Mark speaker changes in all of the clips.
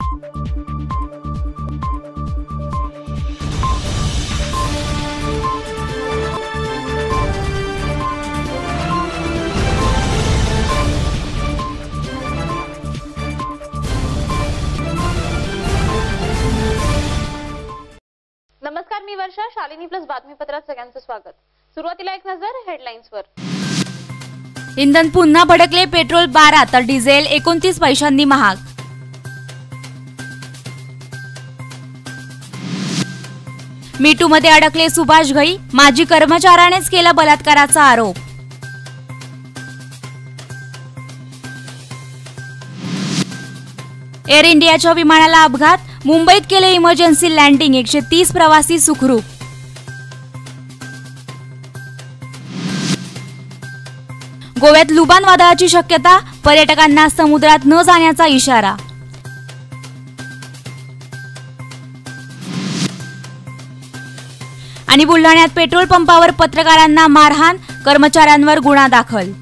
Speaker 1: नमस्कार, मी वर्षा. शालिनी प्लस बातमीपत्रात सगळ्यांचं स्वागत. सुरुवातीला एक नजर हेडलाईन्सवर.
Speaker 2: इंधन पुन्हा भडकले. पेट्रोल 12 तर डिझेल 29 पैशांनी महाग. मीटू मध्ये अडकले सुभाष घई. माजी कर्मचाऱ्यानेच केला बलात्काराचा आरोप. एअर इंडियाच्या विमानाला अपघात. मुंबईत केले इमर्जन्सी लँडिंग. 130 प्रवासी सुखरूप. गोव्यात लुबान वादळाची शक्यता. पर्यटकांना समुद्रात न जाण्याचा इशारा. आणि बुलढाण्यात पेट्रोल पंपावर पत्रकारांना मारहाण. कर्मचाऱ्यांवर गुन्हा दाखल.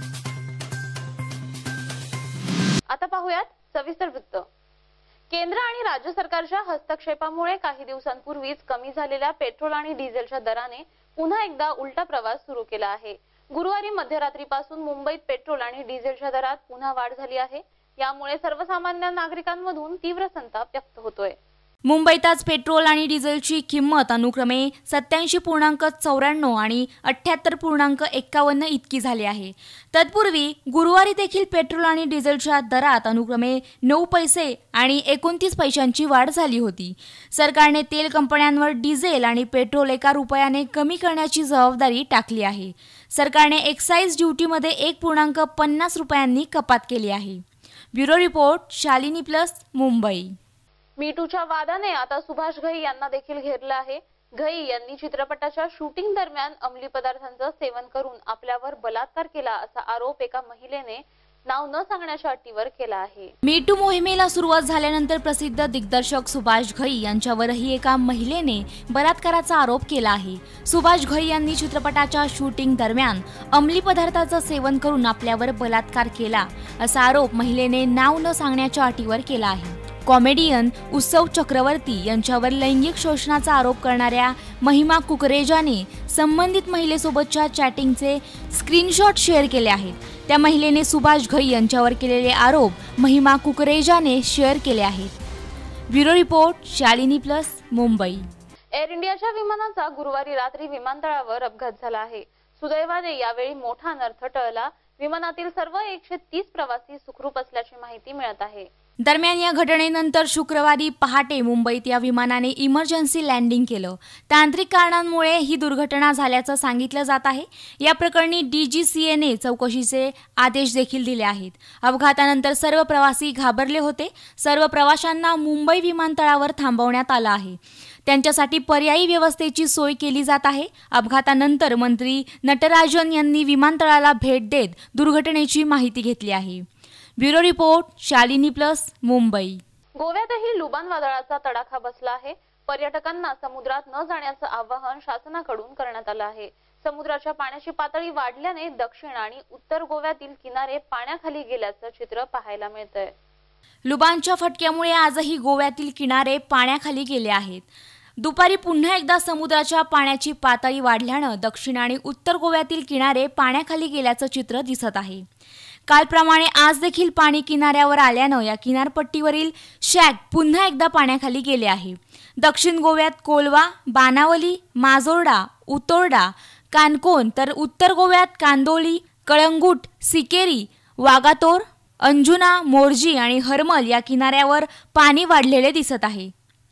Speaker 1: आता पाहूयात सविस्तर वृत्त. केंद्र आणि राज्य सरकारच्या हस्तक्षेपामुळे काही दिवसांपूर्वीच कमी झालेल्या पेट्रोल आणि डिझेलच्या दराने पुन्हा एकदा उलटा प्रवास सुरू केला आहे. गुरुवारी मध्यरात्रीपासून मुंबईत पेट्रोल आणि डिझेलच्या दरात पुन्हा वाढ झाली आहे. यामुळे सर्वसामान्य नागरिकांमधून तीव्र संताप व्यक्त होतोय.
Speaker 2: मुंबईत आज पेट्रोल आणि डिझेलची किंमत अनुक्रमे 87.94 आणि 78.51 इतकी झाली आहे. तत्पूर्वी गुरुवारी देखील पेट्रोल आणि डिझेलच्या दरात अनुक्रमे 9 पैसे आणि 29 पैशांची वाढ झाली होती. सरकारने तेल कंपन्यांवर डिझेल आणि पेट्रोल 1 रुपयाने कमी करण्याची जबाबदारी टाकली आहे. सरकारने एक्साईज ड्युटीमध्ये 1.50 रुपयांनी कपात केली आहे. Bureau report, Shalini plus, Mumbai.
Speaker 1: मीटूच्या वादाने आता सुभाष घई यांना देखील घेरलं आहे. घई यांनी चित्रपटाच्या शूटिंग दरम्यान अंमली पदार्थांचं सेवन करून आपल्यावर बलात्कार केला असा आरोप एका महिलेने नाव न सांगण्याच्या अटीवर केला आहे.
Speaker 2: मीटू मोहिमेला सुरुवात झाल्यानंतर प्रसिद्ध दिग्दर्शक सुभाष घई यांच्यावरही एका महिलेने बलात्काराचा आरोप केला आहे. सुभाष घई यांनी चित्रपटाच्या शूटिंग दरम्यान अंमली पदार्थाचं सेवन करून आपल्यावर बलात्कार केला असा आरोप महिलेने नाव न सांगण्याच्या अटीवर केला आहे. कॉमेडियन उत्सव चक्रवर्ती यांच्यावर लैंगिक शोषणाचा आरोप करणाऱ्या महिमा कुकरेजाने संबंधित महिलेसोबतच्या चॅटिंगचे स्क्रीनशॉट शेअर केले आहेत. त्या महिलेने सुभाष घई यांच्यावर केलेले आरोप महिमा कुकरेजाने शेअर केले आहेत. Bureau report, Shalini plus, Mumbai.
Speaker 1: Air इंडियाच्या विमानाचा गुरुवारी रात्री विमानतळावर अपघात झाला आहे. सुदैवाने यावेळी मोठा अनर्थ टळला. विमानातील सर्व 130 प्रवासी सुखरूप असल्याची माहिती मिळत आहे.
Speaker 2: दरम्यान या घटनेनंतर शुक्रवारी पहाटे मुंबईत या विमानाने इमर्जन्सी लँडिंग केलं. तांत्रिक कारणांमुळे ही दुर्घटना झाल्याचं सांगितलं जात आहे. या प्रकरणी DGCAने चौकशीचे आदेश देखील दिले आहेत. अपघातानंतर सर्व प्रवासी घाबरले होते. सर्व प्रवाशांना मुंबई विमानतळावर थांबवण्यात आलं आहे. त्यांच्यासाठी पर्यायी व्यवस्थेची सोय केली जात आहे. अपघातानंतर मंत्री नटराजन यांनी विमानतळाला भेट देत दुर्घटनेची माहिती घेतली आहे. Bureau report, Shalini plus, Mumbai.
Speaker 1: गोव्यातही लुबान वादळाचा तडाखा बसला आहे. पर्यटकांना समुद्रात न जाण्याचं आवाहन शासनाकडून करण्यात आलं आहे. समुद्राच्या पाण्याची पातळी वाढल्याने दक्षिण आणि उत्तर गोव्यातील किनारे पाण्याखाली गेल्याचं चित्र पाहायला मिळतंय.
Speaker 2: लुबानच्या फटक्यामुळे आजही गोव्यातील किनारे पाण्याखाली गेले आहेत. दुपारी पुन्हा एकदा समुद्राच्या पाण्याची पातळी वाढल्यानं दक्षिण आणि उत्तर गोव्यातील किनारे पाण्याखाली गेल्याचं चित्र दिसत आहे. कालप्रमाणे आज देखील पाणी किनाऱ्यावर आल्यानं या किनारपट्टीवरील शॅक पुन्हा एकदा पाण्याखाली गेले आहे. दक्षिण गोव्यात कोलवा, बानावली, माजोर्डा, उतोर्डा, कानकोन तर उत्तर गोव्यात कांदोली, कळंगूट, सिकेरी, वागातोर, अंजुना, मोर्जी आणि हरमल या किनाऱ्यावर पाणी वाढलेले दिसत आहे.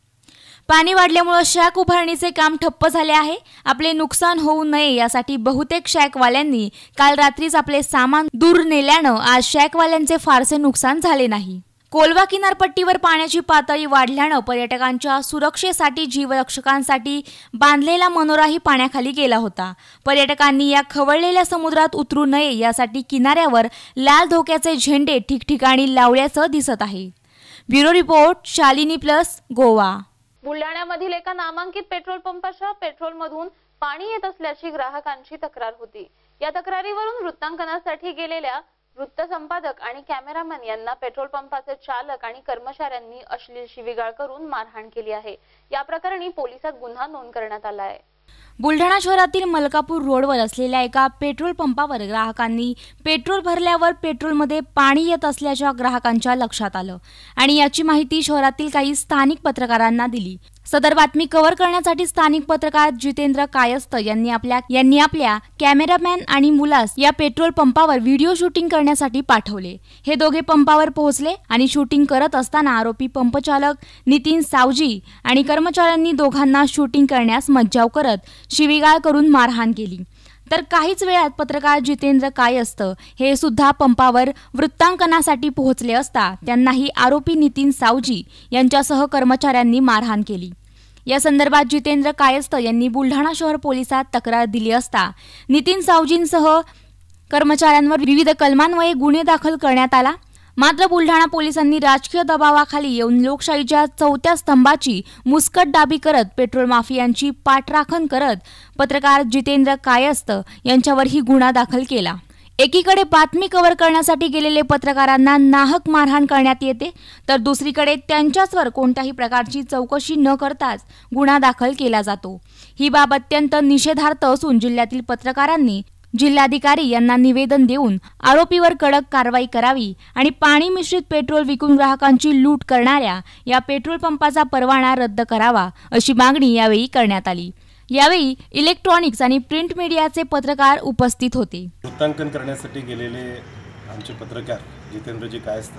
Speaker 2: पाणी वाढल्यामुळे शॅक उभारणीचे काम ठप्प झाले आहे. आपले नुकसान होऊ नये यासाठी बहुतेक शॅकवाल्यांनी काल रात्रीच आपले सामान दूर नेल्यानं आज शॅकवाल्यांचे फारसे नुकसान झाले नाही. कोलवा किनारपट्टीवर पाण्याची पातळी वाढल्यानं पर्यटकांच्या सुरक्षेसाठी जीवरक्षकांसाठी बांधलेला मनोराही पाण्याखाली गेला होता. पर्यटकांनी या खवळलेल्या समुद्रात उतरू नये यासाठी किनाऱ्यावर लाल धोक्याचे झेंडे ठिकठिकाणी लावल्याचं दिसत आहे. Bureau report, Shalini plus, Goa.
Speaker 1: बुलढाण्यामधील एका नामांकित पेट्रोल पंपाच्या पेट्रोलमधून पाणी येत असल्याची ग्राहकांची तक्रार होती. या तक्रारीवरून वृत्तांकनासाठी गेलेल्या वृत्तसंपादक आणि कॅमेरामॅन यांना पेट्रोल पंपाचे चालक आणि कर्मचाऱ्यांनी अश्लील शिवीगाळ करून मारहाण केली आहे। या प्रकरणी पोलिसात गुन्हा नोंद करण्यात आला आहे।
Speaker 2: बुलढाणा शहरातील मलकापूर रोडवर असलेल्या एका पेट्रोल पंपावर ग्राहकांनी पेट्रोल भरल्यावर पेट्रोलमध्ये पाणी येत असल्याच्या ग्राहकांच्या लक्षात आलं आणि याची माहिती शहरातील काही स्थानिक पत्रकारांना दिली। सदर बातमी कव्हर करण्यासाठी स्थानिक पत्रकार जितेंद्र कायस्थ यांनी आपल्या कॅमेरामॅन आणि मुलास या पेट्रोल पंपावर व्हिडिओ शूटिंग करण्यासाठी पाठवले। हे दोघे पंपावर पोहोचले आणि शूटिंग करत असताना आरोपी पंपचालक नितीन सावजी आणि कर्मचाऱ्यांनी दोघांना शूटिंग करण्यास मज्जाव करत शिवीगाळ करून मारहाण केली। तर काहीच वेळात पत्रकार जितेंद्र कायस्थ हे सुद्धा पंपावर वृत्तांकनासाठी पोहोचले असता त्यांनाही आरोपी नितीन सावजी यांच्यासह कर्मचाऱ्यांनी मारहाण केली। या संदर्भात जितेंद्र कायस्थ यांनी बुलढाणा शहर पोलिसात तक्रार दिली असता नितीन सावजींसह कर्मचाऱ्यांवर विविध कलमान्वये गुन्हे दाखल करण्यात आला। मात्र बुलढाणा पोलिसांनी राजकीय दबावाखाली येऊन लोकशाहीच्या चौथ्या स्तंभाची मुस्कटदाबी करत पेट्रोल माफियांची पाठराखण करत पत्रकार जितेंद्र कायस्थ यांच्यावरही गुन्हा दाखल केला। एकीकडे बातमी कव्हर करण्यासाठी गेलेले पत्रकारांना नाहक मारहाण करण्यात येते, तर दुसरीकडे त्यांच्यावर कोणत्याही प्रकारची चौकशी न करताच गुन्हा दाखल केला जातो। ही बाब अत्यंत निषेधार्ह असून जिल्ह्यातील पत्रकारांनी जिल्हाधिकारी यांना निवेदन देऊन आरोपीवर कडक कारवाई करावी आणि पाणी मिश्रित पेट्रोल विकून ग्राहकांची लूट करणाऱ्या या पेट्रोल पंपाचा परवाना रद्द करावा अशी मागणी यावेळी करण्यात आली। यावेळी इलेक्ट्रॉनिक्स आणि प्रिंट मीडियाचे पत्रकार उपस्थित होते।
Speaker 3: वृत्तांकन करण्यासाठी गेलेले आमचे पत्रकार जितेंद्रजी कायस्थ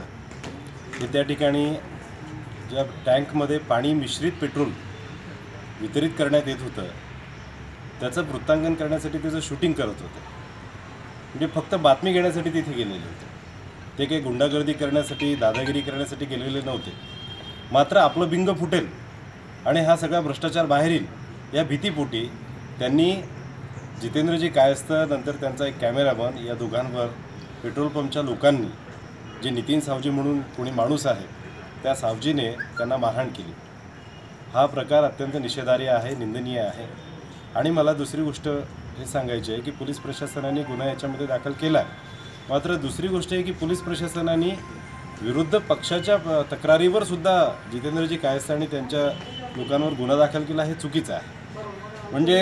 Speaker 3: हे त्या ठिकाणी ज्या टँकमध्ये पाणी मिश्रित पेट्रोल वितरित करण्यात येत होतं त्याचं वृत्तांकन करण्यासाठी त्याचं शूटिंग करत होते। म्हणजे फक्त बातमी घेण्यासाठी तिथे गेलेले होते, ते काही गुंडागर्दी करण्यासाठी दादागिरी करण्यासाठी गेलेले नव्हते। मात्र आपलं बिंग फुटेल आणि हा सगळा भ्रष्टाचार बाहेर येईल या भीतीपोटी त्यांनी जितेंद्रजी कायस्थ नंतर त्यांचा एक कॅमेरामन या दोघांवर पेट्रोल पंपच्या लोकांनी जे नितीन सावजी म्हणून कोणी माणूस आहे त्या सावजीने त्यांना मारहाण केली। हा प्रकार अत्यंत निषेधार्ह आहे, निंदनीय आहे। आणि मला दुसरी गोष्ट हे सांगायची आहे की पोलीस प्रशासनाने गुन्हा याच्यामध्ये दाखल केला आहे। मात्र दुसरी गोष्ट आहे की पोलीस प्रशासनाने विरुद्ध पक्षाच्या तक्रारीवर सुद्धा जितेंद्रजी कायस्थ आणि त्यांच्या लोकांवर गुन्हा दाखल केला हे चुकीचं आहे। म्हणजे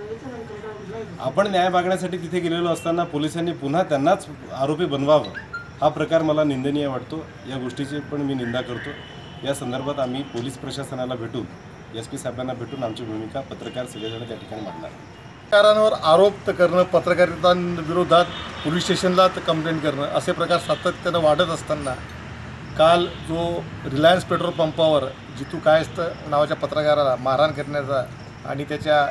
Speaker 3: आपण न्याय मागण्यासाठी तिथे गेलेलो असताना पोलिसांनी पुन्हा त्यांनाच आरोपी बनवावं हा प्रकार मला निंदनीय वाटतो। या गोष्टीची पण मी निंदा करतो। या संदर्भात आम्ही पोलीस प्रशासनाला भेटून SP साहेबांना भेटून आमची भूमिका पत्रकार सगळेजण त्या ठिकाणी मांडणार।
Speaker 4: पत्रकारांवर आरोप करणं, पत्रकारितांविरोधात पोलीस स्टेशनला कंप्लेंट करणं असे प्रकार सातत्यानं वाढत असताना काल जो रिलायन्स पेट्रोल पंपावर जितू कायस्थ नावाच्या पत्रकाराला मारहाण करण्याचा आणि त्याच्या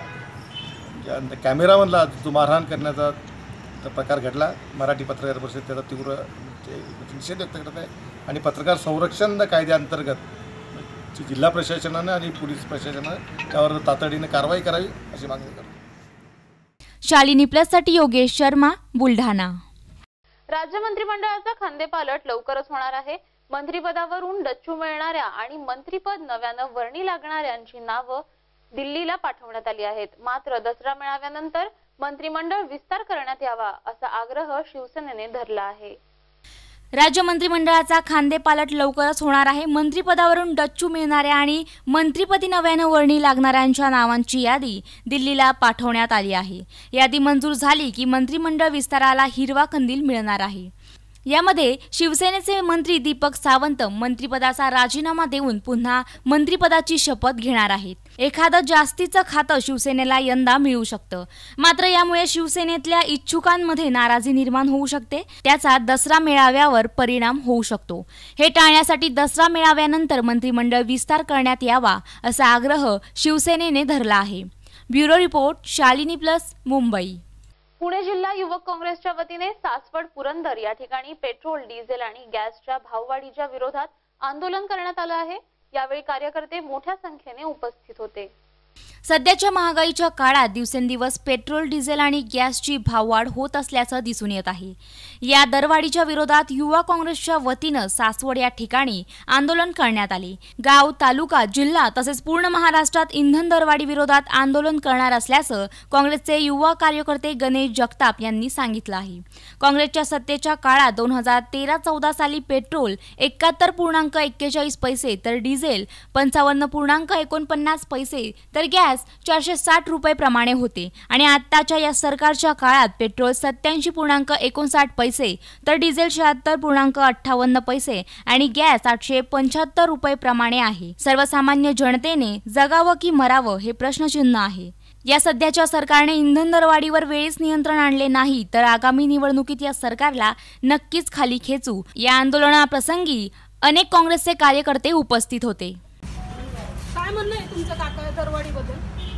Speaker 4: कॅमेरामनला जो मारहाण करण्याचा प्रकार घडला, मराठी पत्रकार परिषद त्याचा तीव्र निषेध व्यक्त करत आहे आणि पत्रकार संरक्षण कायद्याअंतर्गत जिल्हा प्रशासनाने आणि पोलीस प्रशासनाने त्यावर तातडीने कारवाई करावी अशी मागणी करतो।
Speaker 2: शालिनी प्लससाठी योगेश शर्मा, बुलढाणा।
Speaker 1: राज्य मंत्रिमंडळाचा खांदेपालट लवकरच होणार आहे। मंत्रिपदावरून डच्चू मिळणाऱ्या आणि मंत्रिपद नव्यानं वर्णी लागणाऱ्यांची नावं दिल्लीला पाठवण्यात आली आहेत। मात्र दसरा मेळाव्यानंतर मंत्रिमंडळ विस्तार करण्यात यावा असा आग्रह शिवसेनेने धरला आहे।
Speaker 2: राज्य मंत्रिमंडळाचा खांदेपालट लवकरच होणार आहे। मंत्रिपदावरून डच्चू मिळणाऱ्या आणि मंत्रिपदी नव्यानं वर्णी लागणाऱ्यांच्या नावांची यादी दिल्लीला पाठवण्यात आली आहे। यादी मंजूर झाली की मंत्रिमंडळ विस्ताराला हिरवा कंदील मिळणार आहे। यामध्ये शिवसेनेचे मंत्री दीपक सावंत मंत्रिपदाचा राजीनामा देऊन पुन्हा मंत्रिपदाची शपथ घेणार आहेत। एखादं जास्तीचं खातं शिवसेनेला यंदा मिळू शकतं, मात्र यामुळे शिवसेनेतल्या इच्छुकांमध्ये नाराजी निर्माण होऊ शकते, त्याचा दसरा मेळाव्यावर परिणाम होऊ शकतो। हे टाळण्यासाठी दसरा मेळाव्यानंतर मंत्रिमंडळ विस्तार करण्यात यावा असा आग्रह शिवसेनेने धरला आहे। Bureau report, Shalini plus, Mumbai.
Speaker 1: Pune जिल्हा युवक काँग्रेसच्या वतीने सासवड पुरंदर या ठिकाणी पेट्रोल, डिझेल आणि गॅसच्या भाववाढीच्या विरोधात आंदोलन करण्यात आलं आहे। यावेळी कार्यकर्ते मोठ्या संख्येने उपस्थित होते।
Speaker 2: सध्याच्या महागाईच्या काळात दिवसेंदिवस पेट्रोल, डिझेल आणि गॅसची भाववाढ होत असल्याचं दिसून येत आहे. या दरवाढीच्या विरोधात युवा काँग्रेसच्या वतीनं सासवड या ठिकाणी आंदोलन करण्यात आले. गाव, तालुका, जिल्हा तसेच पूर्ण महाराष्ट्रात इंधन दरवाढी विरोधात आंदोलन करणार असल्याचं काँग्रेसचे युवा कार्यकर्ते गणेश जगताप यांनी सांगितलं आहे. काँग्रेसच्या सत्तेच्या काळात 2013-14 साली पेट्रोल 71.41 पैसे तर डिझेल 55.49 पैसे तर गॅस 460 रुपये प्रमाणे होते आणि आताच्या या सरकारच्या काळात पेट्रोल 87.59 पैसे तर डिझेल 76.58 पैसे आणि गॅस 875 रुपये प्रमाणे आहे. सर्वसामान्य जनतेने जगावं की मरावं हे प्रश्नचिन्ह आहे. या सध्याच्या सरकारने इंधन दरवाढीवर वेळीच नियंत्रण आणले नाही तर आगामी निवडणुकीत या सरकारला नक्कीच खाली खेचू. या आंदोलनाप्रसंगी अनेक काँग्रेसचे कार्यकर्ते उपस्थित होते.
Speaker 5: काय म्हणणं आहे तुमचं काका दरवाढीबद्दल?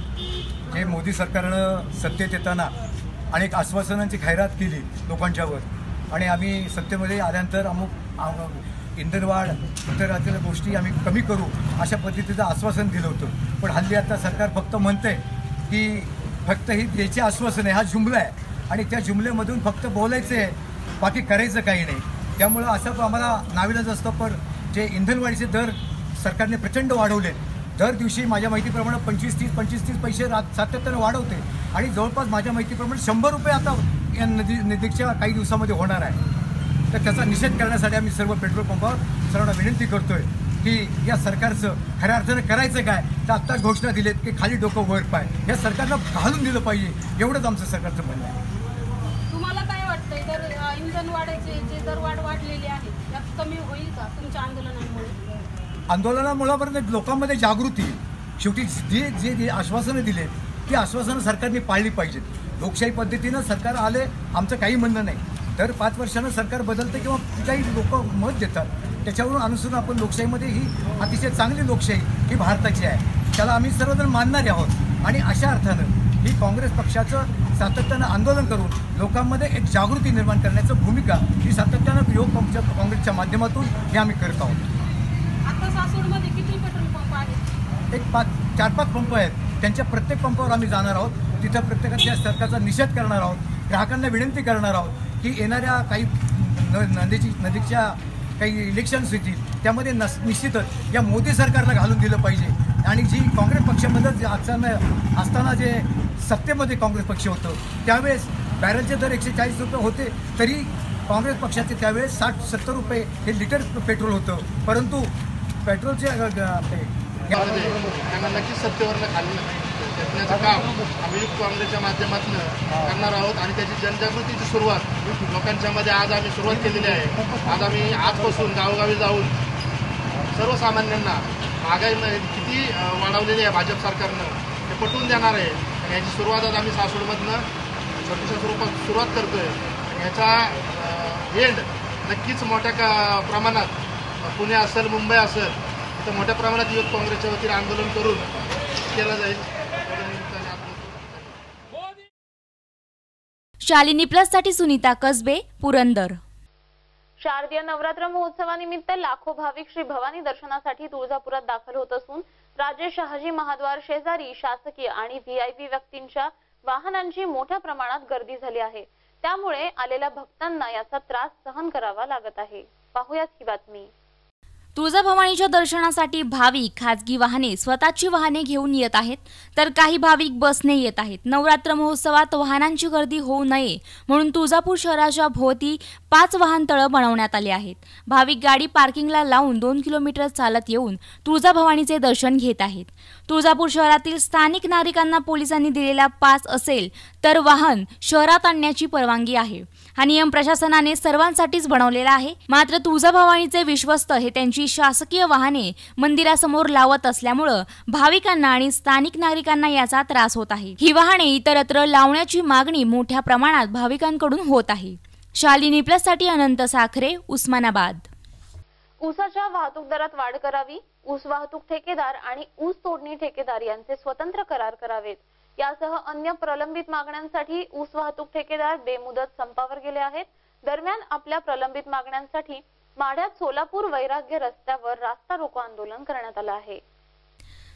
Speaker 6: हे मोदी सरकारनं सत्तेत येताना अनेक आश्वासनांची खैरात केली लोकांच्यावर आणि आम्ही सत्तेमध्ये आल्यानंतर अमुक इंधनवाढ इतर गोष्टी आम्ही कमी करू अशा पद्धतीचं आश्वासन दिलं होतं. पण हल्ली आता सरकार फक्त म्हणतंय की फक्त ही द्यायची आश्वासन आहे, हा जुमला आहे आणि त्या जुमल्यामधून फक्त बोलायचं आहे, बाकी करायचं काही नाही. त्यामुळं असं आम्हाला नाविलाज असतं. पण जे इंधनवाढीचे दर सरकारने प्रचंड वाढवले. दर दिवशी माझ्या माहितीप्रमाणे 25-30 पैसे सातत्यानं वाढवते आणि जवळपास माझ्या माहितीप्रमाणे 100 रुपये आता या नजीकच्या काही दिवसामध्ये होणार आहे. तर त्याचा निषेध करण्यासाठी आम्ही सर्व पेट्रोल पंपावर सर्वांना विनंती करतोय की या सरकारचं खऱ्या अर्थानं करायचं काय तर आत्ता घोषणा दिलेत की खाली डोकं वर पाय या सरकारनं घालून दिलं पाहिजे, एवढंच आमचं सरकारचं म्हणणं आहे.
Speaker 5: तुम्हाला काय वाटतंय तर इंधन वाढायचे जे दरवाढ वाढलेली आहे त्यात कमी होईल का तुमच्या आंदोलनामुळे?
Speaker 6: आंदोलनामुळापर्यंत लोकांमध्ये जागृती येईल. शेवटी जे आश्वासनं दिले ती आश्वासनं सरकारने पाळली पाहिजेत. लोकशाही पद्धतीनं सरकार आले आमचं काही म्हणणं नाही. दर 5 वर्षानं सरकार बदलतं किंवा काही लोक मत देतात त्याच्यावरून अनुसरून आपण लोकशाहीमध्ये ही अतिशय चांगली लोकशाही ही भारताची आहे, त्याला आम्ही सर्वजण मानणारे आहोत. आणि अशा अर्थानं ही काँग्रेस पक्षाचं सातत्यानं आंदोलन करून लोकांमध्ये एक जागृती निर्माण करण्याचं भूमिका ही सातत्यानं युवक काँग्रेसच्या माध्यमातून हे आम्ही करत आहोत.
Speaker 5: आता सासवडमध्ये किती पेट्रोल पंप आहेत?
Speaker 6: एक 4-5 पंप आहेत. त्यांच्या प्रत्येक पंपावर आम्ही जाणार आहोत. तिथं प्रत्येकाच्या सरकारचा निषेध करणार आहोत. ग्राहकांना विनंती करणार आहोत की येणाऱ्या काही नजीकच्या काही इलेक्शन्स येतील त्यामध्ये निश्चितच या मोदी सरकारला घालून दिलं पाहिजे. आणि जी काँग्रेस पक्षामध्ये असताना जे सत्तेमध्ये काँग्रेस पक्ष होतं त्यावेळेस बॅरलचे दर 140 रुपये होते तरी काँग्रेस पक्षाचे त्यावेळेस 60-70 रुपये हे लिटर पेट्रोल होतं. परंतु पेट्रोलचे
Speaker 7: त्यांना नक्कीच सत्तेवरनं खाली घेतण्याचं काम आम्ही काँग्रेसच्या माध्यमातून करणार आहोत आणि त्याची जनजागृतीची सुरुवात लोकांच्या मध्ये आज आम्ही सुरुवात केलेली आहे. आज आम्ही आजपासून गावोगावी जाऊन सर्वसामान्यांना महागाई किती वाढवलेली आहे भाजप सरकारनं ते पटवून देणार आहे. आणि याची सुरुवात आज आम्ही सासवडमधनं छोट्याशा स्वरूपात सुरुवात करतोय. याचा एंड नक्कीच मोठ्या प्रमाणात पुणे असेल, मुंबई असेल तर मोठ्या प्रमाणात युवक काँग्रेसच्या वतीने आंदोलन करून केलं जाईल.
Speaker 2: शालिनी प्लससाठी सुनीता कसबे, पुरंदर.
Speaker 1: शारदीय नवरात्र महोत्सवानिमित्त लाखो भाविक श्री भवानी दर्शनासाठी तुळजापुरात दाखल होत असून राजे शहाजी महाद्वार शेजारी शासकीय आणि व्हीआयपी व्यक्तींच्या वाहनांची मोठ्या प्रमाणात गर्दी झाली आहे. त्यामुळे आलेल्या भक्तांना याचा त्रास सहन करावा लागत आहे. पाहुयात ही बातमी.
Speaker 2: तुळजाभवानीच्या दर्शनासाठी भाविक खाजगी वाहने स्वतःची वाहने घेऊन येत आहेत तर काही भाविक बसने येत आहेत. नवरात्र महोत्सवात वाहनांची गर्दी होऊ नये म्हणून तुळजापूर शहराच्या भोवती 5 वाहनतळं बनवण्यात आली आहेत. भाविक गाडी पार्किंगला लावून 2 किलोमीटर चालत येऊन तुळजाभवानीचे दर्शन घेत आहेत. तुळजापूर शहरातील स्थानिक नागरिकांना पोलिसांनी दिलेला पास असेल तर वाहन शहरात आणण्याची परवानगी आहे. हा नियम प्रशासनाने सर्वांसाठीच बनवलेला आहे. मात्र तुळजाभवानीचे विश्वस्त हे त्यांची शासकीय वाहने मंदिरासमोर लावत असल्यामुळे भाविकांना आणि स्थानिक नागरिकांना याचा त्रास होत आहे. ही वाहने इतरत्र लावण्याची मागणी मोठ्या प्रमाणात भाविकांकडून होत आहे. शालिनी प्लससाठी अनंत साखरे, उस्मानाबाद.
Speaker 1: ऊसाच्या वाहतूक दरात वाढ करावी. ऊस वाहतूक ठेकेदार आणि ऊस तोडणी ठेकेदार यांचे स्वतंत्र करार करावेत. यासह अन्य प्रलंबित मागण्यांसाठी ऊस वाहतूक ठेकेदार बेमुदत संपावर गेले आहेत. दरम्यान आपल्या प्रलंबित मागण्यांसाठी माढ्यात सोलापूर वैराग्य रस्त्यावर रास्ता रोको आंदोलन करण्यात आलं आहे.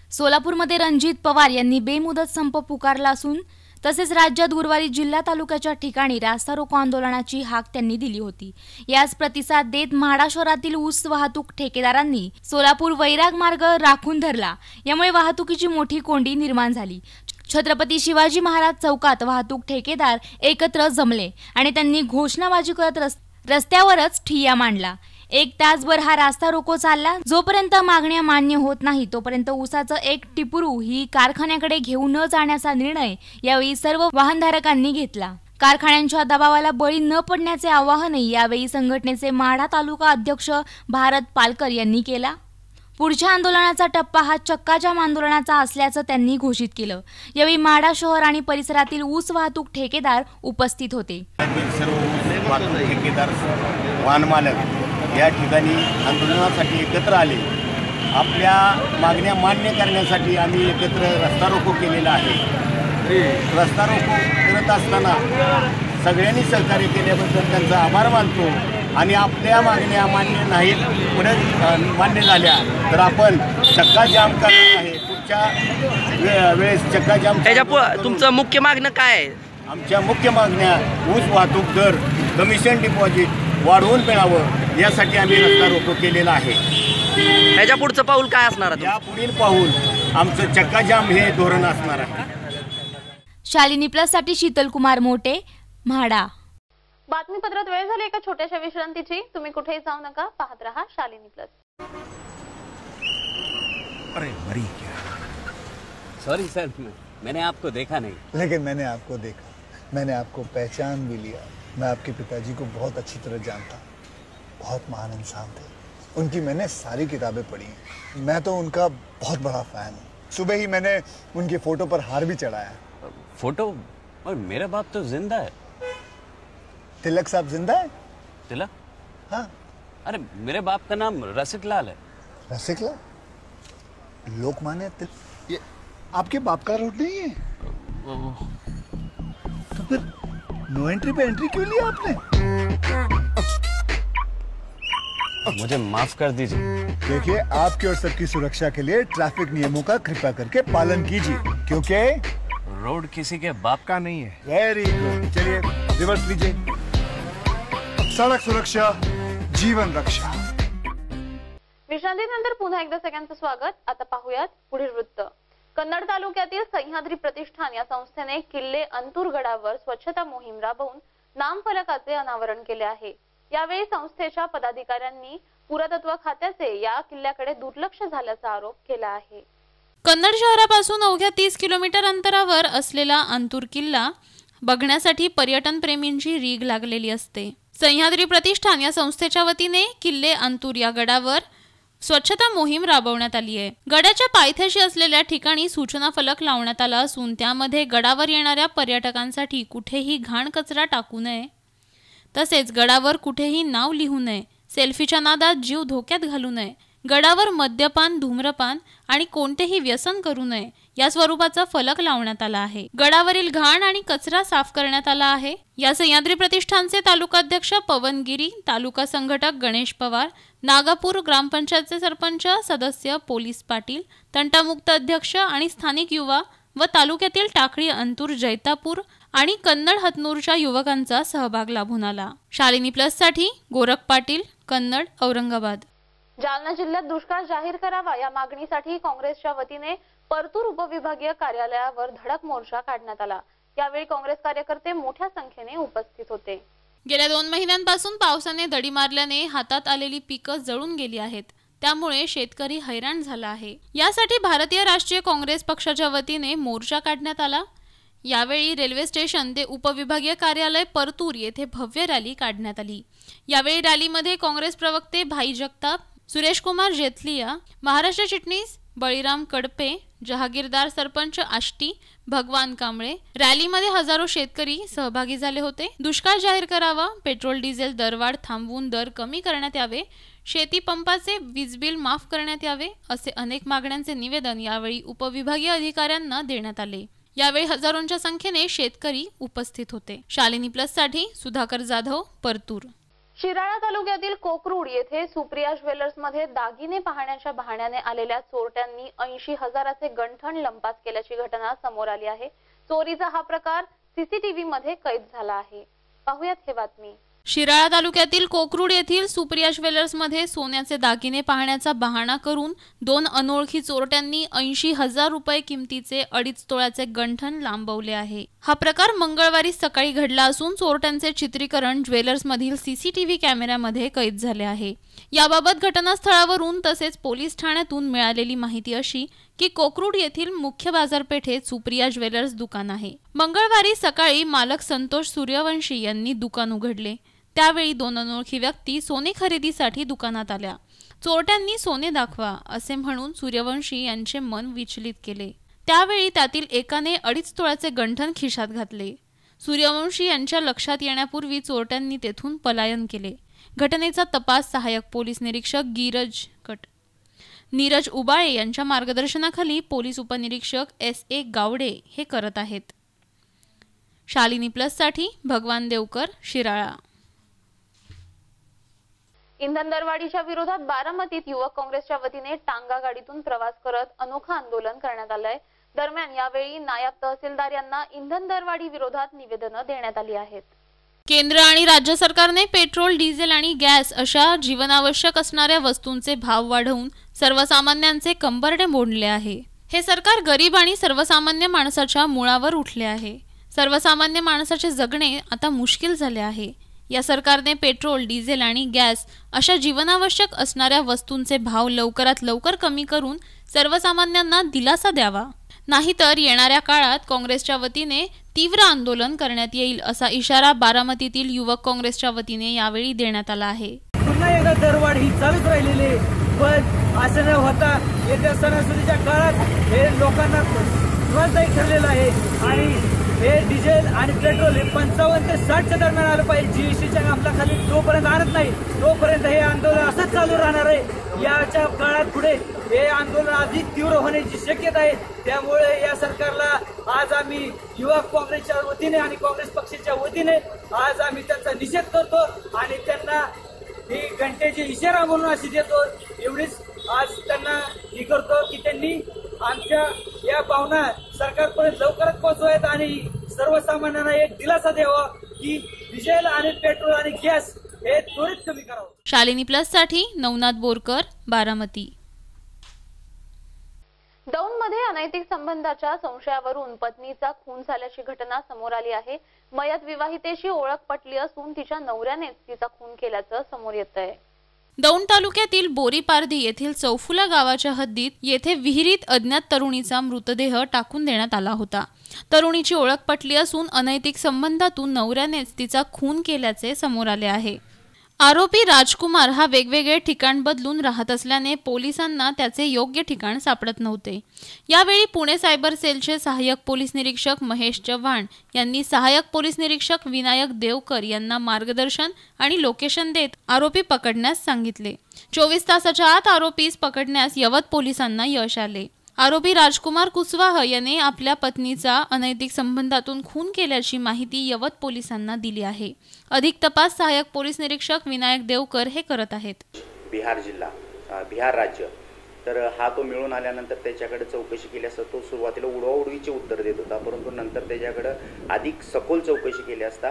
Speaker 2: सोलापूरमध्ये रणजित पवार यांनी बेमुदत संप पुकारला असून तसेच राज्यात गुरुवारी जिल्हा तालुक्याच्या ठिकाणी रास्ता रोको आंदोलनाची हाक त्यांनी दिली होती। यास प्रतिसाद देत म्हाडा शहरातील ऊस वाहतूक ठेकेदारांनी सोलापूर वैराग मार्ग राखून धरला। यामुळे वाहतुकीची मोठी कोंडी निर्माण झाली। छत्रपती शिवाजी महाराज चौकात वाहतूक ठेकेदार एकत्र जमले आणि त्यांनी घोषणाबाजी करत रस्त्यावरच ठिय्या मांडला। 1 तासभर हा रास्ता रोको चालला। जोपर्यंत मागण्या मान्य होत नाही तोपर्यंत ऊसाचं एक टिपुरू ही कारखान्याकडे घेऊन न जाण्याचा निर्णय यावेळी सर्व वाहनधारकांनी घेतला। कारखान्यांच्या दबावाला बळी न पडण्याचे आवाहनही यावेळी संघटनेचे माढा तालुका अध्यक्ष भारत पालकर यांनी केला। पुढच्या आंदोलनाचा टप्पा हा चक्काजाम आंदोलनाचा असल्याचं त्यांनी घोषित केलं। यावेळी माढा शहर आणि परिसरातील ऊस वाहतूक ठेकेदार उपस्थित होते।
Speaker 8: सर्व वाहतूक ठेकेदार वाहन मालक या ठिकाणी आंदोलनासाठी एकत्र आले। आपल्या मागण्या मान्य करण्यासाठी आम्ही एकत्र रस्ता रोको केलेला आहे। रस्ता रोको करत असताना सगळ्यांनी सहकार्य केल्याबद्दल त्यांचा आभार मानतो आणि आपल्या मागण्या मान्य नाहीत पुढे मान्य झाल्या तर आपण चक्का जाम करणार आहे। पुढच्या वेळेस चक्का जाम
Speaker 9: तुमचं मुख्य मागणं काय आहे?
Speaker 8: आमच्या मुख्य मागण्या ऊस वाहतूक दर, कमिशन डिपॉझिट वाढवून मिळावं यासाठी आम्ही रस्ता रोको केलेला आहे।
Speaker 9: ह्याच्या पुढचं पाऊल काय असणार आहे?
Speaker 8: या पुढील पाऊल आमचं चक्का जाम हे धोरण असणार आहे।
Speaker 2: शालिनी प्लस साठी शीतल कुमार मोटे, म्हाडा।
Speaker 1: बातमीपत्रात वेळ झाली एका छोट्याशा विश्रांतीची। तुम्ही कुठेही जाऊ नका, पाहत रहा शालिनी प्लस।
Speaker 10: अरे मरी क्या?
Speaker 11: सॉरी सर, मैंने आपको देखा नहीं।
Speaker 10: लेकिन मैंने आपको देखा, मैंने आपको पहचान भी लिया। मैं आपके पिताजी को बहुत अच्छी तरह जानता, बहुत महान इंसान थे। उनकी मैंने सारी किताबें पढ़ी हैं। मैं तो उनका बहुत बड़ा फैन हूँ। सुबह ही मैंने उनके फोटो पर हार भी चढ़ाया।
Speaker 11: फोटो? और मेरा बाप तो जिंदा है।
Speaker 10: तिलक साहब जिंदा है?
Speaker 11: तिलक?
Speaker 10: हाँ।
Speaker 11: अरे मेरे बाप का नाम रसिक लाल है।
Speaker 10: रसिक लाल? लोकमान्य तिलक? ये आपके बाप का रोड नहीं है? तो फिर नो एंट्री पे एंट्री क्यों लिया आपने?
Speaker 11: मुझे माफ कर दीजिए।
Speaker 10: देखिए, आपकी और सबकी सुरक्षा के लिए ट्रैफिक नियमों का कृपया करके पालन कीजिए, क्योंकि
Speaker 11: रोड किसी के बाप का नहीं है।
Speaker 10: Very good. चलिए रिवर्स लीजिए। सड़क सुरक्षा, जीवन रक्षा।
Speaker 1: विश्रांतीनंतर पुन्हा एकदा सगळ्यांचं स्वागत। आता पाहूयात पुढील वृत्त। कन्नड तालुक्यातील सह्याद्री प्रतिष्ठान या संस्थेने किल्ले अंतूर गडावर स्वच्छता मोहीम राबवून नामफलकाचे अनावरण केले आहे। यावेळी संस्थेच्या पदाधिकाऱ्यांनी पुरातत्व खात्याचे या किल्ल्याकडे दुर्लक्ष झाल्याचा आरोप केला आहे।
Speaker 12: कन्नड शहरापासून अवघ्या 30 किलोमीटर अंतरावर असलेला अंतूर किल्ला बघण्यासाठी पर्यटन प्रेमींची रीघ लागलेली असते। सह्याद्री प्रतिष्ठान या संस्थेच्या वतीने किल्ले अंतूर या गडावर स्वच्छता मोहीम राबवण्यात आली आहे। गडाच्या पायथ्याशी असलेल्या ठिकाणी सूचना फलक लावण्यात आला असून त्यामध्ये गडावर येणाऱ्या पर्यटकांसाठी कुठेही घाण कचरा टाकू नये, तसेच गडावर कुठेही नाव लिहू नये, सेल्फीच्या नादात जीव धोक्यात घालू नये, गडावर मद्यपान, धूम्रपान आणि कोणतेही व्यसन करू नये या स्वरूपाचा फलक लावण्यात आला आहे। गडावरील घाण आणि कचरा साफ करण्यात आला आहे। या सह्याद्री प्रतिष्ठानचे तालुकाध्यक्ष पवन गिरी, तालुका संघटक गणेश पवार, नागापूर ग्रामपंचायतचे सरपंच सदस्य पोलीस पाटील, तंटामुक्त अध्यक्ष आणि स्थानिक युवा व तालुक्यातील टाकळी, अंतूर, जैतापूर आणि कन्नड हतनूरच्या युवकांचा सहभाग लाभून आला। शालिनी प्लस साठी गोरख पाटील, कन्नड, औरंगाबाद।
Speaker 1: जालना जिल्ह्यात दुष्काळ जाहीर करावा या मागणीसाठी काँग्रेसच्या वतीने परतूर उपविभागीय कार्यालयावर धडक मोर्चा काढण्यात आला। यावेळी काँग्रेस कार्यकर्ते मोठ्या संख्येने उपस्थित होते।
Speaker 12: गेल्या 2 महिन्यांपासून पावसाने दडी मारल्याने हातात आलेली पिकं जळून गेली आहेत, त्यामुळे शेतकरी हैराण झाला आहे। यासाठी भारतीय राष्ट्रीय काँग्रेस पक्षाच्या वतीने मोर्चा काढण्यात आला। यावेळी रेल्वे स्टेशन ते उपविभागीय कार्यालय परतूर येथे भव्य रॅली काढण्यात आली। यावेळी रॅलीमध्ये काँग्रेस प्रवक्ते भाई जगताप, सुरेश कुमार जेतलिया, महाराष्ट्र चिटणीस बळीराम कडपे, जहागीरदार सरपंच आष्टी, भगवान कांबळे, रॅलीमध्ये हजारो शेतकरी सहभागी झाले होते। दुष्काळ जाहीर करावा, पेट्रोल डिझेल दरवाढ थांबवून दर कमी करण्यात यावे, शेती पंपाचे वीज बिल माफ करण्यात यावे असे अनेक मागण्यांचे निवेदन यावेळी उपविभागीय अधिकाऱ्यांना देण्यात आले। यावेळी हजारोंच्या संख्येने शेतकरी उपस्थित होते। शालिनी प्लस साठी सुधाकर जाधव, परतूर।
Speaker 1: शिराळा तालुक्यातील कोकरूड येथे सुप्रिया ज्वेलर्समध्ये दागिने पाहण्याच्या बहाण्याने आलेल्या चोरट्यांनी 80,000चे गंठण लंपास केल्याची घटना समोर आली आहे। चोरीचा हा प्रकार सीसीटीव्ही मध्ये कैद झाला आहे। पाहूयात हे बातमी।
Speaker 12: शिराळा तालुक्यातील कोकरूड येथील सुप्रिया ज्वेलर्समध्ये सोन्याचे दागिने पाहण्याचा बहाणा करून 2 अनोळखी चोरट्यांनी 80,000 रुपये किमतीचे 2.5 तोळ्याचे गंठण लांबवले आहे। हा प्रकार मंगळवारी सकाळी घडला असून चोरट्यांचे चित्रीकरण ज्वेलर्समधील सीसीटीव्ही कॅमेऱ्यामध्ये कैद झाले आहे। याबाबत घटनास्थळावरून तसेच पोलीस ठाण्यातून मिळालेली माहिती अशी की कोकरूड येथील मुख्य बाजारपेठेत सुप्रिया ज्वेलर्स दुकान आहे। मंगळवारी सकाळी मालक संतोष सूर्यवंशी यांनी दुकान उघडले। त्यावेळी 2 अनोळखी व्यक्ती सोने खरेदीसाठी दुकानात आल्या। चोरट्यांनी सोने दाखवा असे म्हणून सूर्यवंशी यांचे मन विचलित केले। त्यावेळी त्यातील एकाने 2.5 तोळ्याचे गंठण खिशात घातले। सूर्यवंशी यांच्या लक्षात येण्यापूर्वी चोरट्यांनी तेथून पलायन केले। घटनेचा तपास सहाय्यक पोलीस निरीक्षक नीरज उबाळे यांच्या मार्गदर्शनाखाली पोलीस उपनिरीक्षक SA गावडे हे करत आहेत। शालिनी प्लससाठी भगवान देवकर, शिराळा।
Speaker 1: इंधन दरवाढीच्या विरोधात बारामतीत युवक काँग्रेसच्या वतीने टांगा गाडीतून प्रवास करत अनोखा आंदोलन करण्यात आलंय। दरम्यान यावेळी नायब तहसीलदार यांना इंधन दरवाढी विरोधात निवेदनं देण्यात आली आहेत।
Speaker 12: केंद्र आणि राज्य सरकारने पेट्रोल, डिझेल आणि गॅस अशा जीवनावश्यक असणाऱ्या वस्तूंचे भाव वाढवून सर्वसामान्यांचे कंबरडे मोडले आहे। हे सरकार गरीब आणि सर्वसामान्य माणसाच्या मुळावर उठले आहे। सर्वसामान्य माणसाचे जगणे आता मुश्किल झाले आहे। या सरकारने पेट्रोल, डिझेल आणि गॅस अशा जीवनावश्यक असणाऱ्या वस्तूंचे भाव लवकरात लवकर कमी करून सर्वसामान्यांना दिलासा द्यावा, नाहीतर येणाऱ्या काळात काँग्रेसच्या वतीने तीव्र आंदोलन करण्यात येईल असा इशारा बारामतीतील युवक काँग्रेसच्या वतीने यावेळी देण्यात आला आहे।
Speaker 13: पुन्हा एकदा दरवाढ ही चालूच राहिलेली, पण असं न होता येत्या सणासुदीच्या काळात हे लोकांना त्रासदायक ठरलेलं आहे आणि हे डिझेल आणि पेट्रोल हे 55 ते 60च्या दरम्यान आलं पाहिजे। GSTच्या आपल्या खाली जोपर्यंत आणत नाही तोपर्यंत हे आंदोलन असंच चालू राहणार आहे। याच्या काळात पुढे हे आंदोलन अधिक तीव्र होण्याची शक्यता आहे। त्यामुळे या सरकारला आज आम्ही युवक काँग्रेसच्या वतीने आणि काँग्रेस पक्षाच्या वतीने आज आम्ही त्यांचा निषेध करतो आणि त्यांना ही घंटेची इशारा म्हणून अशी देतो। एवढीच आज त्यांना ही करतो की त्यांनी आमच्या या भावना सरकारपर्यंत लवकरात पोहोचवायत आणि सर्वसामान्यांना एक दिलासा द्यावा की डिझेल आणि पेट्रोल आणि गॅस हे त्वरित कमी करावं।
Speaker 12: शालिनी प्लससाठी नवनाथ बोरकर, बारामती।
Speaker 1: दौंडमध्ये अनैतिक संबंधाच्या संशयावरून पत्नीचा खून झाल्याची घटना समोर आली आहे। मयत विवाहितेशी ओळख पटली असून तिच्या नवऱ्यानेच तिचा खून केल्याचं समोर येतंय।
Speaker 12: दौंड तालुक्यातील बोरीपारधी येथील चौफुला गावाच्या हद्दीत येथे विहिरीत अज्ञात तरुणीचा मृतदेह टाकून देण्यात आला होता। तरुणीची ओळख पटली असून अनैतिक संबंधातून नवऱ्यानेच तिचा खून केल्याचे समोर आले आहे। आरोपी राजकुमार हा वेगवेगळे ठिकाण बदलून राहत असल्याने पोलिसांना त्याचे योग्य ठिकाण सापडत नव्हते। यावेळी पुणे सायबर सेलचे सहाय्यक पोलीस निरीक्षक महेश चव्हाण यांनी सहाय्यक पोलीस निरीक्षक विनायक देवकर यांना मार्गदर्शन आणि लोकेशन देत आरोपी पकडण्यास सांगितले। 24 तासाच्या आत आरोपीस पकडण्यास यवत पोलिसांना यश आले। आरोपी राजकुमार कुशवाह याने आपल्या पत्नीचा अनैतिक संबंधातून खून केल्याची माहिती यवत पोलिसांना दिली आहे। अधिक तपास सहाय्यक पोलीस निरीक्षक विनायक देवकर हे करत आहेत।
Speaker 14: बिहार जिल्हा, बिहार राज्य, तर हा तो मिळून आल्यानंतर त्याच्याकडे चौकशी केली असता तो सुरुवातीला उडवाउडवीचे उत्तर देत होता, परंतु नंतर त्याच्याकडे अधिक सखोल चौकशी केली असता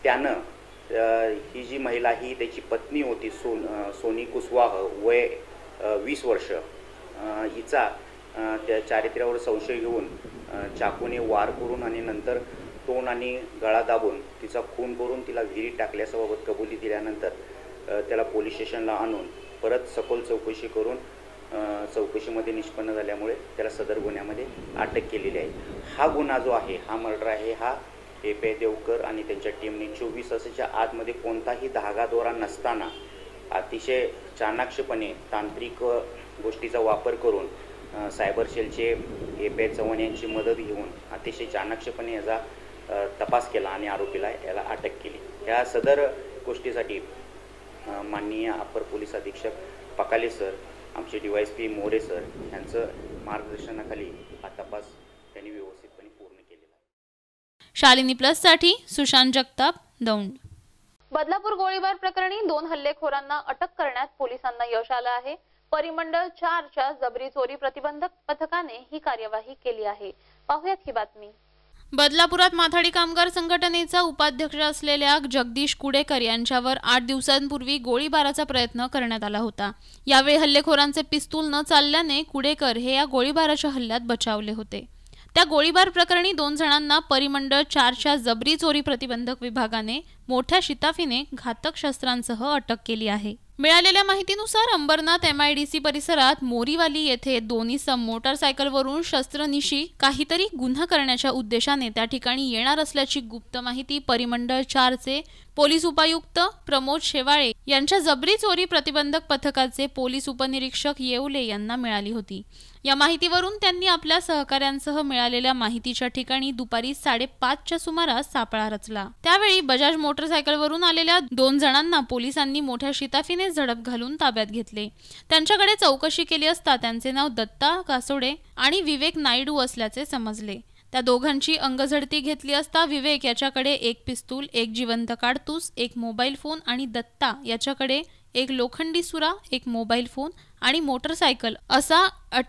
Speaker 14: त्यानं ही जी महिला ही त्याची पत्नी होती सोनी कुशवाह, वय 20 वर्ष, हिचा त्या चारित्र्यावर संशय घेऊन चाकूने वार करून आणि नंतर तोंड आणि गळा दाबून तिचा खून करून तिला विहिरीत टाकल्याबाबत कबुली दिल्यानंतर त्याला पोलीस स्टेशनला आणून परत सखोल चौकशी करून चौकशीमध्ये निष्पन्न झाल्यामुळे त्याला सदर गुन्ह्यामध्ये अटक केलेली आहे। हा गुन्हा जो आहे, हा मर्डर आहे, हा AP देवकर आणि त्यांच्या टीमने 24 तासाच्या आतमध्ये कोणताही धागादोरा नसताना अतिशय चाणाक्षपणे तांत्रिक गोष्टीचा वापर करून सायबर सेलचे AP चव्हाण यांची मदत घेऊन अतिशय चाणाक्षपणे याचा तपास केला आणि आरोपीला याला अटक केली। या सदर गोष्टीसाठी माननीय अपर पोलीस अधीक्षक पकाले सर, आमचे DYSP मोरे सर यांचं मार्गदर्शनाखाली हा तपास त्यांनी व्यवस्थितपणे पूर्ण केलेला आहे।
Speaker 12: शालिनी प्लससाठी सुशांत जगताप, दौंड।
Speaker 1: बदलापूर गोळीबार प्रकरणी 2 हल्लेखोरांना अटक करण्यात पोलिसांना यश आलं आहे. परिमंडळ 4च्या जबरी चोरी प्रतिबंधक पथकाने ही कार्यवाही केली आहे. पाहूयात ही बातमी.
Speaker 12: बदलापुरात माथाडी कामगार संघटनेचा उपाध्यक्ष असलेल्या जगदीश कुडेकर यांच्यावर 8 दिवसांपूर्वी गोळीबाराचा प्रयत्न करण्यात आला होता. यावेळी हल्लेखोरांचे पिस्तूल न चालल्याने कुडेकर हे या गोळीबाराच्या हल्ल्यात बचावले होते. त्या गोळीबार प्रकरणी 2 जणांना परिमंडळ 4च्या जबरी चोरी प्रतिबंधक विभागाने मोठ्या शिताफीने घातक शस्त्रांसह अटक केली आहे. मिळालेल्या माहितीनुसार अंबरनाथ MIDC परिसरात मोरीवाली येथे 2 इसम मोटारसायकलवरून शस्त्रनिशी काहीतरी गुन्हा करण्याच्या उद्देशाने त्या ठिकाणी येणार असल्याची गुप्त माहिती परिमंडळ 4चे पोलीस उपायुक्त प्रमोद शेवाळे यांच्या जबरी चोरी प्रतिबंधक पथकाचे पोलीस उपनिरीक्षक येवले यांना मिळाली होती. या माहितीवरून त्यांनी आपल्या सहकाऱ्यांसह मिळालेल्या माहितीच्या ठिकाणी दुपारी 5:30च्या सुमारास सापळा रचला. त्यावेळी बजाज मोटरसायकलवरून आलेल्या 2 जणांना पोलिसांनी मोठ्या शिताफीने झडप घालून ताब्यात घेतले. त्यांच्याकडे चौकशी केली असता त्यांचे नाव दत्ता कासोडे आणि विवेक नायडू असल्याचे समजले. त्या दोघांची अंगझडती घेतली असता विवेक याच्याकडे 1 पिस्तूल, 1 जिवंत काडतूस, 1 मोबाईल फोन आणि दत्ता याच्याकडे 1 लोखंडी सुरा, 1 मोबाईल फोन आणि मोटरसायकल असा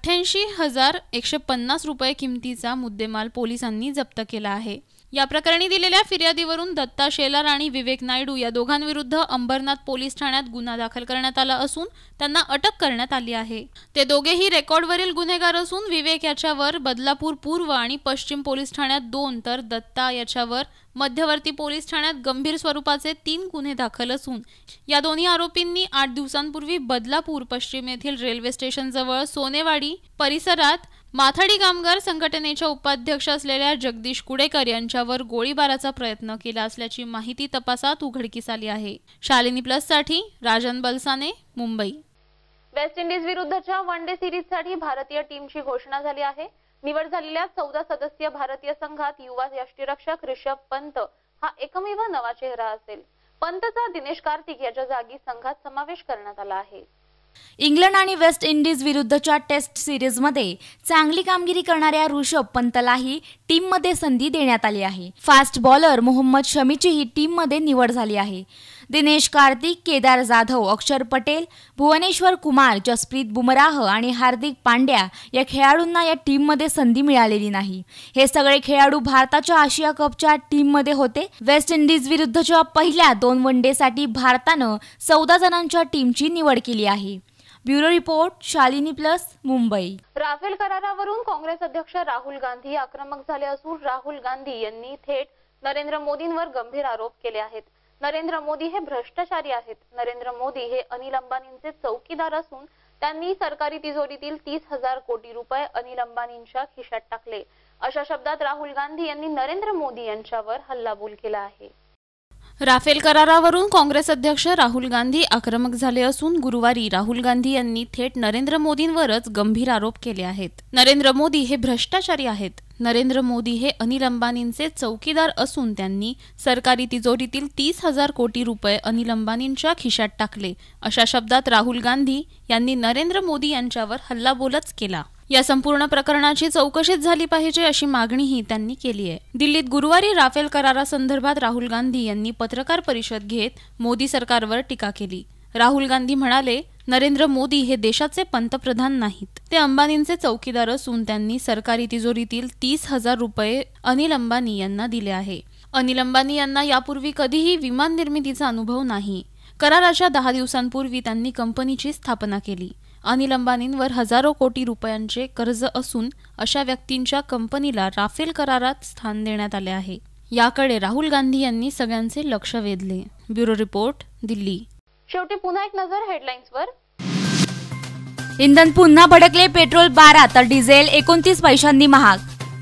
Speaker 12: 88,150 रुपये किमतीचा मुद्देमाल पोलिसांनी जप्त केला आहे. या प्रकरणी दिलेल्या फिर्यादीवरून दत्ता शेलार आणि विवेक नायडू या दोघांविरुद्ध अंबरनाथ पोलीस ठाण्यात गुन्हा दाखल करण्यात आला असून त्यांना अटक करण्यात आली आहे. ते दोघेही रेकॉर्डवरील गुन्हेगार असून विवेक याच्यावर बदलापूर पूर्व आणि पश्चिम पोलीस ठाण्यात 2 तर दत्ता याच्यावर मध्यवर्ती पोलीस ठाण्यात गंभीर स्वरूपाचे 3 गुन्हे दाखल असून या दोन्ही आरोपींनी 8 दिवसांपूर्वी बदलापूर पश्चिम येथील रेल्वे स्टेशन जवळ सोनेवाडी परिसरात माथाडी कामगार संघटनेच्या उपाध्यक्ष असलेल्या जगदीश कुडेकर यांच्यावर गोळीबाराचा प्रयत्न केला असल्याची माहिती तपासात उघडकीस आली आहे. शालिनी प्लससाठी राजन बलसाने, मुंबई.
Speaker 1: वेस्ट इंडिज विरुद्धच्या वन डे सिरीजसाठी भारतीय टीमची घोषणा झाली आहे. निवड झालेल्या 14 सदस्यीय भारतीय संघात युवा यष्टिरक्षक ऋषभ पंत हा एकमेव नवा चेहरा असेल. पंतचा दिनेश कार्तिक याच्या जागी संघात समावेश करण्यात आला आहे.
Speaker 2: इंग्लंड आणि वेस्ट इंडिज विरुद्धच्या टेस्ट सिरीजमध्ये चांगली कामगिरी करणाऱ्या ऋषभ पंतलाही टीममध्ये संधी देण्यात आली आहे. फास्ट बॉलर मोहम्मद शमीचीही टीममध्ये निवड झाली आहे. दिनेश कार्तिक, केदार जाधव, अक्षर पटेल, भुवनेश्वर कुमार, जसप्रीत बुमराह आणि हार्दिक पांड्या या खेळाडूंना या टीममध्ये संधी मिळालेली नाही. हे सगळे खेळाडू भारताच्या आशिया कपच्या टीममध्ये होते. वेस्ट इंडिज विरुद्धच्या पहिल्या 2 वनडेसाठी भारतानं 14 जणांच्या टीमची निवड केली आहे. Bureau report, Shalini plus, Mumbai.
Speaker 1: Rafale करारावरून काँग्रेस अध्यक्ष राहुल गांधी आक्रमक झाले असून राहुल गांधी यांनी थेट नरेंद्र मोदींवर गंभीर आरोप केले आहेत. नरेंद्र मोदी हे भ्रष्टाचारी आहेत. नरेंद्र मोदी हे अनिल अंबानींचे चौकीदार असून त्यांनी सरकारी तिजोरीतील 30,000 कोटी रुपये अनिल अंबानींच्या खिशात टाकले. अशा शब्दात राहुल गांधी यांनी नरेंद्र मोदी यांच्यावर हल्लाबोल केला आहे.
Speaker 12: राफेल करारावरून काँग्रेस अध्यक्ष राहुल गांधी आक्रमक झाले असून गुरुवारी राहुल गांधी यांनी थेट नरेंद्र मोदींवरच गंभीर आरोप केले आहेत. नरेंद्र मोदी हे भ्रष्टाचारी आहेत. नरेंद्र मोदी हे अनिल अंबानींचे चौकीदार असून त्यांनी सरकारी तिजोरीतील 30,000 कोटी रुपये अनिल अंबानींच्या खिशात टाकले. अशा शब्दात राहुल गांधी यांनी नरेंद्र मोदी यांच्यावर हल्लाबोलच केला. या संपूर्ण प्रकरणाची चौकशी झाली पाहिजे अशी मागणीही त्यांनी केली आहे. दिल्लीत गुरुवारी राफेल करारासंदर्भात राहुल गांधी यांनी पत्रकार परिषद घेत मोदी सरकारवर टीका केली. राहुल गांधी म्हणाले, नरेंद्र मोदी हे देशाचे पंतप्रधान नाहीत. ते अंबानींचे चौकीदार असून त्यांनी सरकारी तिजोरीतील 30,000 रुपये अनिल अंबानी यांना दिले आहे. अनिल अंबानी यांना यापूर्वी कधीही विमान निर्मितीचा अनुभव नाही. कराराच्या 10 दिवसांपूर्वी त्यांनी कंपनीची स्थापना केली. अनिल अंबानींवर हजारो कोटी रुपयांचे कर्ज असून अशा व्यक्तींच्या कंपनीला राफेल करारात स्थान देण्यात आले आहे. याकडे राहुल गांधी यांनी सगळ्यांचे लक्ष वेधले. Bureau report, Delhi.
Speaker 1: शेवटी पुन्हा एक नजर हेडलाईन्सवर.
Speaker 2: इंधन पुन्हा भडकले. पेट्रोल 12 तर डिझेल 29 पैशांनी महाग.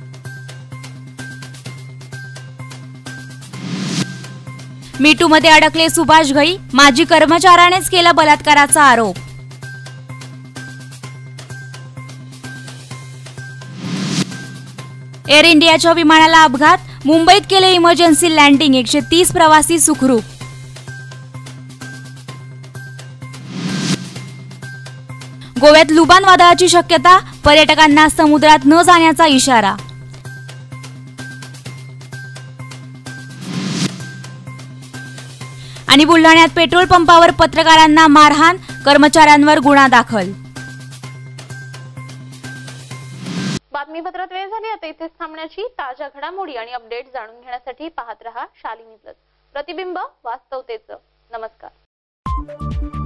Speaker 2: मीटूमध्ये अडकले सुभाष घई. माजी कर्मचाऱ्यानेच केला बलात्काराचा आरोप. एअर इंडियाच्या विमानाला अपघात. मुंबईत केले इमर्जन्सी लँडिंग. 130 प्रवासी सुखरूप. गोव्यात लुबान वादळाची शक्यता. पर्यटकांना समुद्रात न जाण्याचा इशारा. आणि बुलढाण्यात पेट्रोल पंपावर पत्रकारांना मारहाण, कर्मचाऱ्यांवर गुन्हा दाखल.
Speaker 1: बातमीपत्रात वेळ झाली. आता इथेच थांबण्याची. ताज्या घडामोडी आणि अपडेट जाणून घेण्यासाठी पाहत रहा शालिनी प्लस, प्रतिबिंब वास्तवतेचं. नमस्कार.